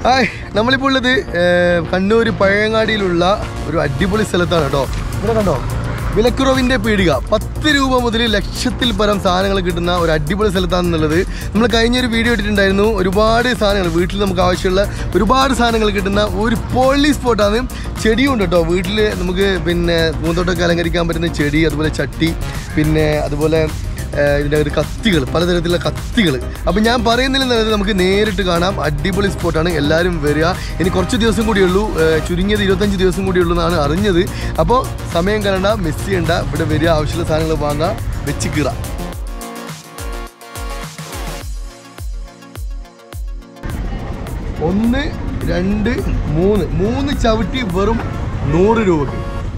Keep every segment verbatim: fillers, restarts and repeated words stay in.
Hi, നമ്മളിപ്പോൾ ഉള്ളത് കണ്ണൂർ പഴയങ്ങാടിയിലുള്ള ഒരു അടിപൊളി സ്ഥലത്താണ് കേട്ടോ. ഇവിടെ കണ്ടോ, വിലക്കുറവിൻ്റെ പീടിക. പത്ത് രൂപ മുതൽ ലക്ഷത്തിൽ പരം സാധനങ്ങൾ കിട്ടുന്ന ഒരു അടിപൊളി സ്ഥലത്താണെന്നുള്ളത് നമ്മൾ കഴിഞ്ഞൊരു വീഡിയോ ഇട്ടിട്ടുണ്ടായിരുന്നു. ഒരുപാട് സാധനങ്ങൾ വീട്ടിൽ നമുക്ക് ആവശ്യമുള്ള ഒരുപാട് സാധനങ്ങൾ കിട്ടുന്ന ഒരു പൊളി സ്പോട്ടാണ്. ചെടിയുണ്ട് കേട്ടോ വീട്ടിൽ. നമുക്ക് പിന്നെ പൂന്തോട്ടമൊക്കെ അലങ്കരിക്കാൻ പറ്റുന്ന ചെടി, അതുപോലെ ചട്ടി, പിന്നെ അതുപോലെ ഇതിൻ്റെ ഒരു കത്തികൾ, പലതരത്തിലുള്ള കത്തികൾ. അപ്പം ഞാൻ പറയുന്നില്ല, നമുക്ക് നേരിട്ട് കാണാം. അടിപൊളി സ്പോട്ടാണ്. എല്ലാവരും വരിക. ഇനി കുറച്ച് ദിവസം കൂടിയുള്ളൂ, ചുരുങ്ങിയത് ഇരുപത്തഞ്ച് ദിവസം കൂടിയുള്ളൂ എന്നാണ് അറിഞ്ഞത്. അപ്പോൾ സമയം കളയണ്ട, മിസ് ചെയ്യണ്ട, ഇവിടെ വരിക, ആവശ്യമുള്ള സാധനങ്ങൾ വാങ്ങുക, വെച്ച് കീറാം. ഒന്ന് രണ്ട് മൂന്ന് മൂന്ന് ചവിട്ടി വെറും നൂറ് രൂപക്ക്.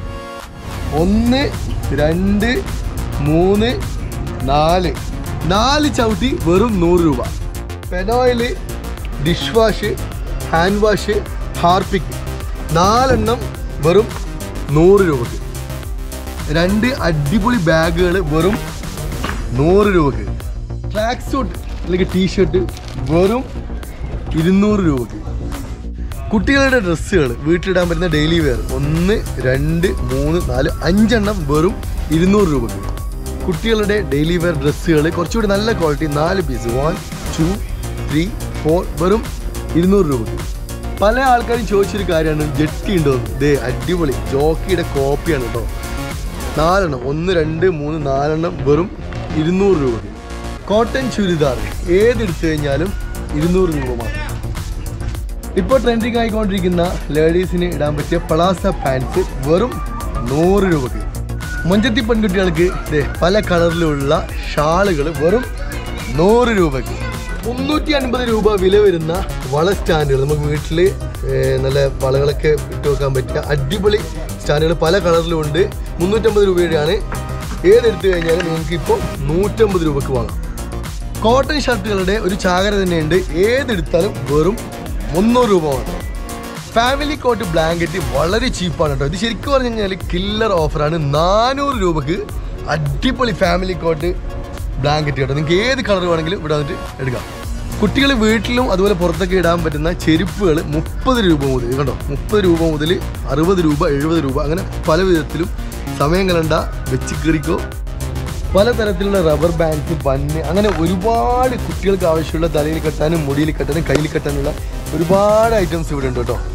ഒന്ന് രണ്ട് മൂന്ന് നാല് നാല് ചവിട്ടി വെറും നൂറ് രൂപ. Phenyl, dish wash, hand wash, Harpic നാലെണ്ണം വെറും നൂറ് രൂപക്ക്. രണ്ട് അടിപൊളി ബാഗുകൾ വെറും നൂറ് രൂപക്ക്. ട്രാക്ക് സൂട്ട് അല്ലെങ്കിൽ ടീഷർട്ട് വെറും ഇരുന്നൂറ് രൂപക്ക്. കുട്ടികളുടെ ഡ്രസ്സുകൾ, വീട്ടിലിടാൻ പറ്റുന്ന ഡെയിലി വെയർ, ഒന്ന് രണ്ട് മൂന്ന് നാല് അഞ്ചെണ്ണം വെറും ഇരുന്നൂറ് രൂപക്ക്. കുട്ടികളുടെ ഡെയിലി വെയർ ഡ്രസ്സുകൾ കുറച്ചുകൂടി നല്ല ക്വാളിറ്റി, നാല് piece, one two three four, വെറും ഇരുന്നൂറ് രൂപക്ക്. പല ആൾക്കാരും ചോദിച്ചൊരു കാര്യമാണ്, ജെട്ടി ഉണ്ടോ? ദേ അടിപൊളി ജോക്കിയുടെ കോപ്പിയാണ് കേട്ടോ. നാലെണ്ണം, ഒന്ന് രണ്ട് മൂന്ന് നാലെണ്ണം വെറും ഇരുന്നൂറ് രൂപക്ക്. കോട്ടൺ ചുരിദാർ ഏതെടുത്തു കഴിഞ്ഞാലും ഇരുന്നൂറ് രൂപ മാത്രം. ഇപ്പോൾ ട്രെൻഡിങ് ആയിക്കൊണ്ടിരിക്കുന്ന ലേഡീസിന് ഇടാൻ പറ്റിയ പ്ലാസ പാൻസ് വെറും നൂറ് രൂപക്ക്. മൊഞ്ചത്തി പെൺകുട്ടികൾക്ക് പല കളറിലുള്ള ഷാളുകൾ വെറും നൂറ് രൂപയ്ക്ക്. മുന്നൂറ്റി അൻപത് രൂപ വില വരുന്ന വള സ്റ്റാൻഡുകൾ, നമുക്ക് വീട്ടിൽ നല്ല വളകളൊക്കെ ഇട്ട് വെക്കാൻ പറ്റിയ അടിപൊളി സ്റ്റാൻഡുകൾ പല കളറിലും ഉണ്ട്. മുന്നൂറ്റമ്പത് രൂപയുടെയാണ്. ഏതെടുത്തു കഴിഞ്ഞാലും നിങ്ങൾക്ക് ഇപ്പോൾ നൂറ്റമ്പത് രൂപയ്ക്ക് വാങ്ങാം. കോട്ടൺ ഷർട്ടുകളുടെ ഒരു ചാകര തന്നെയുണ്ട്. ഏതെടുത്താലും വെറും മുന്നൂറ് രൂപ മാത്രം. ഫാമിലി കോട്ട് ബ്ലാങ്കറ്റ് വളരെ ചീപ്പാണ് കേട്ടോ. ഇത് ശരിക്കും പറഞ്ഞു കഴിഞ്ഞാൽ കില്ലർ ഓഫറാണ്. നാനൂറ് രൂപക്ക് അടിപൊളി ഫാമിലി കോട്ട് ബ്ലാങ്കറ്റ് കേട്ടോ. നിങ്ങൾക്ക് ഏത് കളർ വേണമെങ്കിലും ഇവിടെ വന്നിട്ട് എടുക്കാം. കുട്ടികൾ വീട്ടിലും അതുപോലെ പുറത്തൊക്കെ ഇടാൻ പറ്റുന്ന ചെരുപ്പുകൾ മുപ്പത് രൂപ മുതൽ കണ്ടോ, മുപ്പത് രൂപ മുതൽ അറുപത് രൂപ, എഴുപത് രൂപ, അങ്ങനെ പല വിധത്തിലും. സമയം കളണ്ട, വെച്ച് കീറിക്കോ. പലതരത്തിലുള്ള റബ്ബർ ബാൻഡ്, ബന്ന്, അങ്ങനെ ഒരുപാട് കുട്ടികൾക്ക് ആവശ്യമുള്ള തലയിൽ കെട്ടാനും മുടിയിൽ കെട്ടാനും കയ്യിൽ കെട്ടാനുള്ള ഒരുപാട് ഐറ്റംസ് ഇവിടെ ഉണ്ട് കേട്ടോ.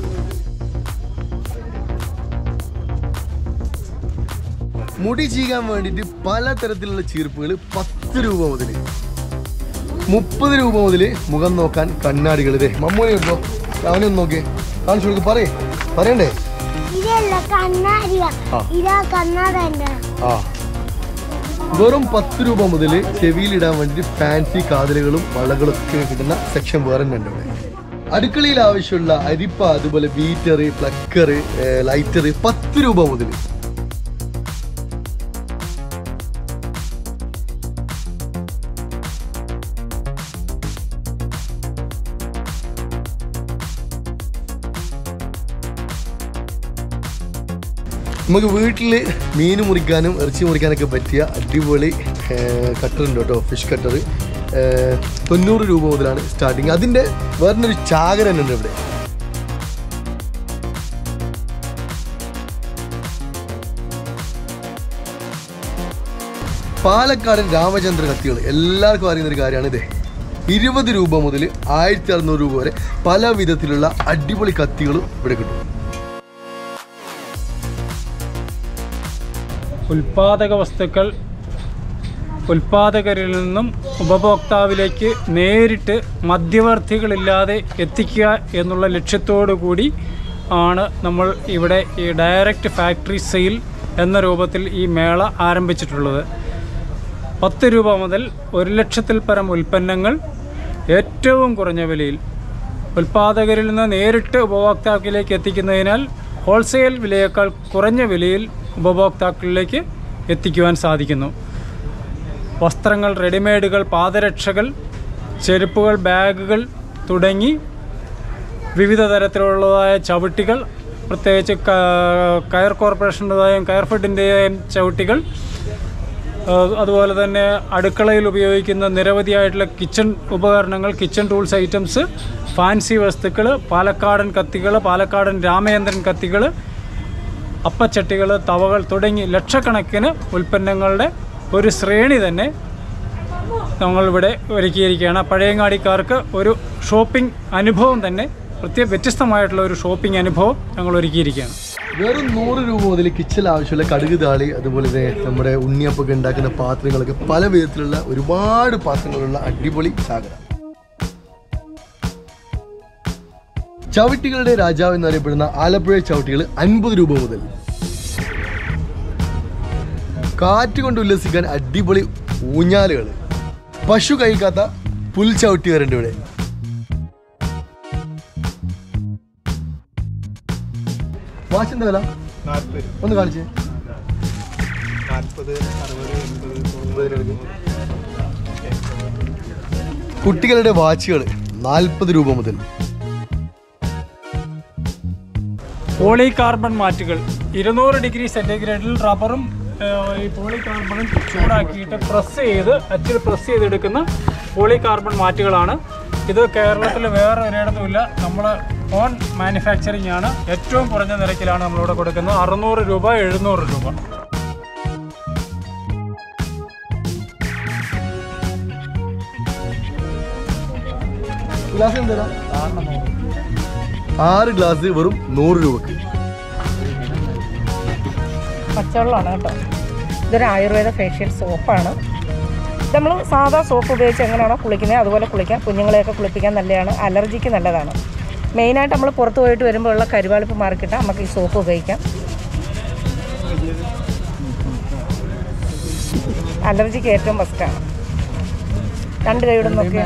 മുടി ചീകാൻ വേണ്ടിയിട്ട് പലതരത്തിലുള്ള ചീർപ്പുകൾ പത്ത് രൂപ മുതൽ മുപ്പത് രൂപ മുതൽ മുഖം നോക്കാൻ കണ്ണാടികൾ. ഇതേ മമ്മൂനെ ഉണ്ടോ? അവനൊന്ന് നോക്കിയേ, കാണിച്ചു കൊടുക്ക്. പറയേ പറയണ്ടേ? ആ, വെറും പത്ത് രൂപ മുതൽ ചെവിയിലിടാൻ വേണ്ടിയിട്ട് ഫാൻസി കാതലുകളും വളകളും ഒക്കെ കിട്ടുന്ന സെക്ഷൻ വേറെ തന്നെ ഉണ്ട് ഇവിടെ. അടുക്കളയിൽ ആവശ്യമുള്ള അരിപ്പ, അതുപോലെ ബീറ്റർ, പ്ലക്കർ, ലൈറ്റർ പത്ത് രൂപ മുതൽ. നമുക്ക് വീട്ടിൽ മീൻ മുറിക്കാനും ഇറച്ചി മുറിക്കാനൊക്കെ പറ്റിയ അടിപൊളി കട്ടറുണ്ട് കേട്ടോ. ഫിഷ് കട്ടർ തൊണ്ണൂറ് രൂപ മുതലാണ് സ്റ്റാർട്ടിങ്. അതിൻ്റെ വേറൊരു ചാകര തന്നെ ഉണ്ട് ഇവിടെ. പാലക്കാടൻ രാമചന്ദ്ര കത്തികൾ എല്ലാവർക്കും അറിയുന്നൊരു കാര്യമാണ്. ഇതേ ഇരുപത് രൂപ മുതൽ ആയിരത്തി അറുന്നൂറ് രൂപ വരെ പല വിധത്തിലുള്ള അടിപൊളി കത്തികളും ഇവിടെ കിട്ടും. ഉൽപാദക വസ്തുക്കൾ ഉൽപാദകരിൽ നിന്നും ഉപഭോക്താവിലേക്ക് നേരിട്ട് മധ്യവർത്തികളില്ലാതെ എത്തിക്കുക എന്നുള്ള ലക്ഷ്യത്തോടു കൂടി ആണ് നമ്മൾ ഇവിടെ ഈ ഡയറക്റ്റ് ഫാക്ടറി സെയിൽ എന്ന രൂപത്തിൽ ഈ മേള ആരംഭിച്ചിട്ടുള്ളത്. പത്ത് രൂപ മുതൽ ഒരു ലക്ഷത്തിൽ പരം ഉൽപ്പന്നങ്ങൾ ഏറ്റവും കുറഞ്ഞ വിലയിൽ ഉൽപാദകരിൽ നിന്ന് നേരിട്ട് ഉപഭോക്താക്കളിലേക്ക് എത്തിക്കുന്നതിനാൽ ഹോൾസെയിൽ വിലയേക്കാൾ കുറഞ്ഞ വിലയിൽ ഉപഭോക്താക്കളിലേക്ക് എത്തിക്കുവാൻ സാധിക്കുന്നു. വസ്ത്രങ്ങൾ, റെഡിമെയ്ഡുകൾ, പാദരക്ഷകൾ, ചെരുപ്പുകൾ, ബാഗുകൾ തുടങ്ങി വിവിധ തരത്തിലുള്ളതായ ചവിട്ടികൾ, പ്രത്യേകിച്ച് കയർ കോർപ്പറേഷൻ്റെതായും കയർ ഫെഡിൻ്റെയും ചവിട്ടികൾ, അതുപോലെ തന്നെ അടുക്കളയിൽ ഉപയോഗിക്കുന്ന നിരവധിയായിട്ടുള്ള കിച്ചൺ ഉപകരണങ്ങൾ, കിച്ചൺ ടൂൾസ് ഐറ്റംസ്, ഫാൻസി വസ്തുക്കൾ, പാലക്കാടൻ കത്തികൾ, പാലക്കാടൻ രാമചന്ദ്രൻ കത്തികൾ, അപ്പച്ചട്ടികൾ, തവകൾ തുടങ്ങി ലക്ഷക്കണക്കിന് ഉൽപ്പന്നങ്ങളുടെ ഒരു ശ്രേണി തന്നെ നമ്മളിവിടെ ഒരുക്കിയിരിക്കുകയാണ്. പഴയങ്ങാടിക്കാർക്ക് ഒരു ഷോപ്പിംഗ് അനുഭവം തന്നെ, പ്രത്യേക വ്യത്യസ്തമായിട്ടുള്ള ഒരു ഷോപ്പിംഗ് അനുഭവം ഞങ്ങൾ ഒരുക്കിയിരിക്കുകയാണ്. വെറും നൂറ് രൂപ മുതൽ കിച്ചണിൽ ആവശ്യമുള്ള കടുക് താളി, അതുപോലെ തന്നെ നമ്മുടെ ഉണ്ണിയപ്പൊക്കെ ഉണ്ടാക്കുന്ന പാത്രങ്ങളൊക്കെ പല വിധത്തിലുള്ള ഒരുപാട് പാത്രങ്ങളുള്ള അടിപൊളി ശാഖ. ചവിട്ടികളുടെ രാജാവ് എന്നറിയപ്പെടുന്ന ആലപ്പുഴ ചവിട്ടികൾ അൻപത് രൂപ മുതൽ. കാറ്റ് കൊണ്ട് ഉല്ലസിക്കാൻ അടിപൊളി ഊഞ്ഞാലുകൾ. പശു കഴിക്കാത്ത പുൽച്ചവിട്ടി വരണ്ട് ഇവിടെ. വാച്ച് എന്താ വില? ഒന്ന് കാണിച്ചേ. കുട്ടികളുടെ വാച്ചുകൾ നാൽപ്പത് രൂപ മുതൽ. പോളി കാർബൺ മാറ്റുകൾ ഇരുന്നൂറ് ഡിഗ്രി സെൻറ്റിഗ്രേഡിൽ റബ്ബറും ഈ പോളി കാർബണും ചൂടാക്കിയിട്ട് പ്രസ് ചെയ്ത് അച്ചിൽ പ്രസ് ചെയ്തെടുക്കുന്ന പോളി കാർബൺ മാറ്റുകളാണ്. ഇത് കേരളത്തിൽ വേറെ ഒരിടത്തുമില്ല. നമ്മൾ ഓൺ മാനുഫാക്ചറിങ് ആണ്. ഏറ്റവും കുറഞ്ഞ നിരക്കിലാണ് നമ്മളിവിടെ കൊടുക്കുന്നത്. അറുന്നൂറ് രൂപ, എഴുന്നൂറ് രൂപ. ഗ്ലാസ് എന്താ? ആറ് ഗ്ലാസ് വെറും നൂറ് രൂപക്ക്. പച്ചവെള്ളമാണ് കേട്ടോ. ഇതൊരു ആയുർവേദ ഫേഷ്യൽ സോപ്പാണ്. നമ്മൾ സാധാ സോപ്പ് ഉപയോഗിച്ച് എങ്ങനെയാണോ കുളിക്കുന്നത് അതുപോലെ കുളിക്കാം. കുഞ്ഞുങ്ങളെയൊക്കെ കുളിപ്പിക്കാൻ നല്ലതാണ്. അലർജിക്ക് നല്ലതാണ്. മെയിനായിട്ട് നമ്മൾ പുറത്ത് പോയിട്ട് വരുമ്പോൾ ഉള്ള കരുവാളിപ്പ് മാറിക്കിട്ടാൽ നമുക്ക് ഈ സോപ്പ് ഉപയോഗിക്കാം. അലർജിക്ക് ഏറ്റവും ബെസ്റ്റാണ്. രണ്ട് കൈയോടും നോക്കി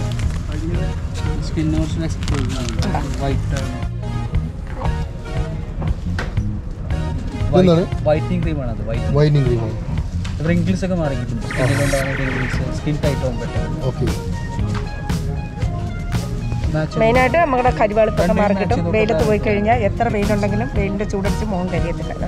വൈറ്റനിങ് ക്രീമാണ്. അത് വൈറ്റനിങ് ക്രീമാണ്. റിങ്കിൾസ് ഒക്കെ മാറി കിട്ടും. സ്കിൻ ടൈറ്റ് ആവും പറ്റും. ഓക്കെ. മെയിനായിട്ട് നമ്മുടെ കരിവാളിപ്പൊക്കെ മാറി കിട്ടും. വെയിലത്ത് പോയി കഴിഞ്ഞാൽ എത്ര വെയിലുണ്ടെങ്കിലും വെയിലിൻ്റെ ചൂടടിച്ച് മുഖം കരിയത്തില്ല.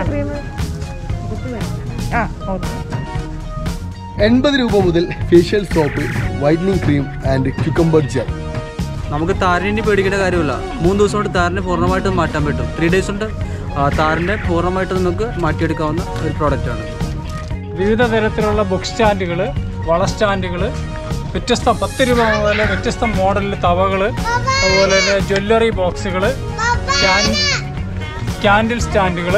ആ ഓക്കെ. എൺപത് രൂപ മുതൽ facial soap, whitening cream and cucumber gel. നമുക്ക് താരനെ പേടിക്കേണ്ട കാര്യമില്ല. മൂന്ന് ദിവസം കൊണ്ട് താരനെ പൂർണ്ണമായിട്ട് മാറ്റാൻ പറ്റും. ത്രീ ഡേയ്സ് കൊണ്ട് താരനെ പൂർണ്ണമായിട്ട് നമുക്ക് മാറ്റിയെടുക്കാവുന്ന ഒരു പ്രോഡക്റ്റാണ്. വിവിധ തരത്തിലുള്ള ബുക്ക് സ്റ്റാൻഡുകൾ, വള സ്റ്റാൻഡുകൾ, വ്യത്യസ്ത പത്ത് രൂപ മുതൽ വ്യത്യസ്ത മോഡലിൽ തവകൾ, അതുപോലെ തന്നെ ജ്വല്ലറി ബോക്സുകൾ, ക്യാൻഡിൽ സ്റ്റാൻഡുകൾ,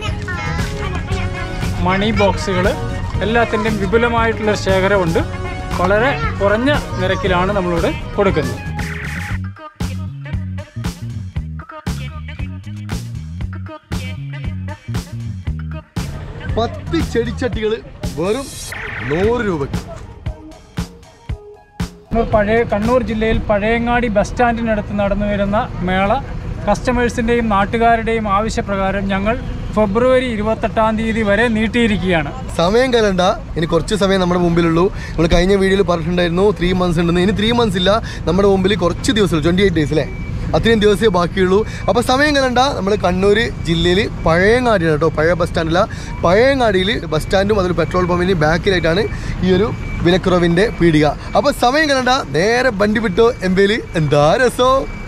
മണി ബോക്സുകൾ, എല്ലാത്തിൻ്റെയും വിപുലമായിട്ടുള്ള ശേഖരമുണ്ട്. വളരെ കുറഞ്ഞ നിരക്കിലാണ് നമ്മളിവിടെ കൊടുക്കുന്നത്. പത്ത് ചെടിച്ചട്ടികൾ വെറും നൂറ് രൂപയ്ക്ക്. പഴയ കണ്ണൂർ ജില്ലയിൽ പഴയങ്ങാടി ബസ് സ്റ്റാൻഡിനടുത്ത് നടന്നു വരുന്ന മേള കസ്റ്റമേഴ്സിൻ്റെയും നാട്ടുകാരുടെയും ആവശ്യപ്രകാരം ഞങ്ങൾ ഫെബ്രുവരി ഇരുപത്തെട്ടാം തീയതി വരെ നീട്ടിയിരിക്കുകയാണ്. സമയം കലണ്ട. ഇനി കുറച്ച് സമയം നമ്മുടെ മുമ്പിലുള്ളൂ. നമ്മൾ കഴിഞ്ഞ വീഡിയോയിൽ പറഞ്ഞിട്ടുണ്ടായിരുന്നു ത്രീ മന്ത്സ് ഉണ്ടെന്ന്. ഇനി ത്രീ മന്ത്സ് ഇല്ല, നമ്മുടെ മുമ്പിൽ കുറച്ച് ദിവസം, ട്വൻറ്റി എയ്റ്റ് ഡേയ്സ് അല്ലേ, അത്രയും ദിവസമേ ബാക്കിയുള്ളൂ. അപ്പോൾ സമയം കലണ്ട. നമ്മൾ കണ്ണൂർ ജില്ലയിൽ പഴയങ്ങാടിയാണ് കേട്ടോ, പഴയ ബസ് സ്റ്റാൻഡില്ല, പഴയങ്ങാടിയിൽ ബസ് സ്റ്റാൻഡും അതൊരു പെട്രോൾ പമ്പിന് ബാക്കിലായിട്ടാണ് ഈ ഒരു വിലക്കുറവിൻ്റെ പീടിക. അപ്പോൾ സമയം കലണ്ട, നേരെ വണ്ടി വിട്ടോ. എംപേയിൽ എന്താ രസോ.